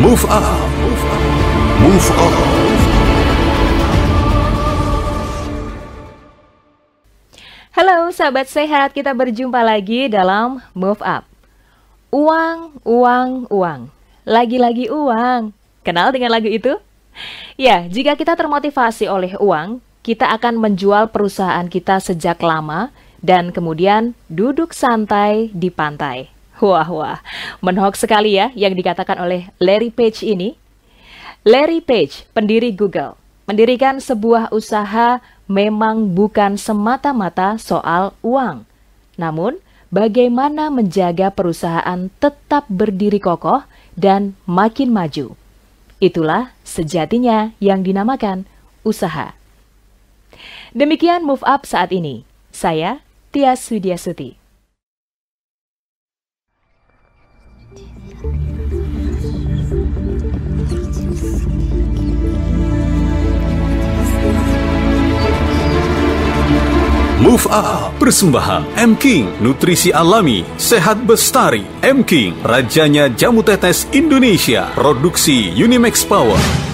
Move Up. Move On. Halo sahabat sehat, kita berjumpa lagi dalam Move Up. Uang, uang, uang. Lagi-lagi uang. Kenal dengan lagu itu? Ya, jika kita termotivasi oleh uang, kita akan menjual perusahaan kita sejak lama dan kemudian duduk santai di pantai. Wah, menhoak sekali ya yang dikatakan oleh Larry Page ini. Larry Page, pendiri Google, mendirikan sebuah usaha memang bukan semata-mata soal uang. Namun, bagaimana menjaga perusahaan tetap berdiri kokoh dan makin maju. Itulah sejatinya yang dinamakan usaha. Demikian Move Up saat ini. Saya Tias Widiasuti. Move Up, persembahan M-King, nutrisi alami, sehat bestari. M-King, rajanya jamu tetes Indonesia, produksi Unimax Power.